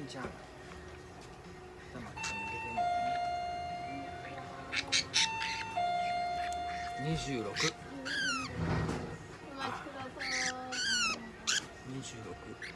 ちゃん。頭抜けてるの26。 お待ちください。 26。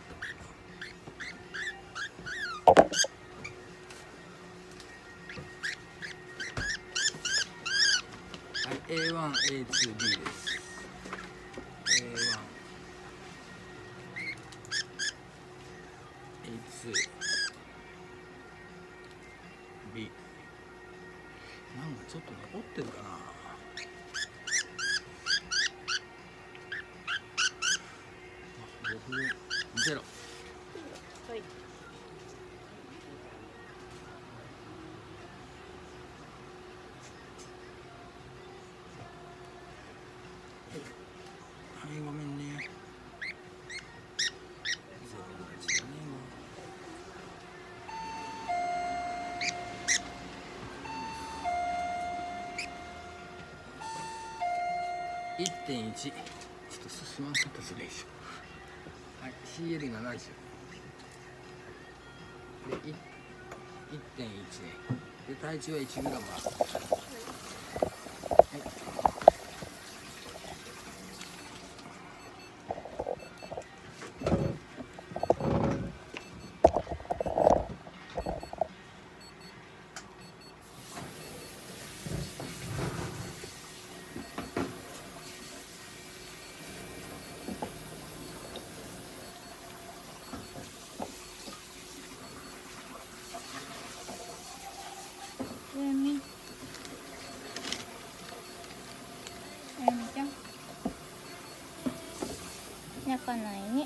はい、A1、A2、B です。A1、A2、B。なんかちょっと残ってるかな。5分0。 はい。 はい、ごめんね。1.1。ちょっと進まんかったそれ以上。はい、CL70。で、1.1ね。で、体重は 1g ある。 えみちゃん泣かないね。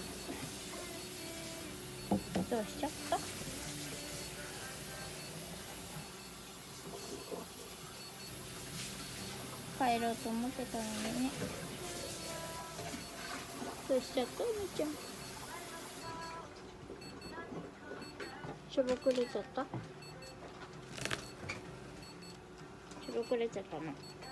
どうしちゃった？帰ろうと思ってたのにね。どうしちゃったおみちゃん。しょぼくれちゃった？しょぼくれちゃったの。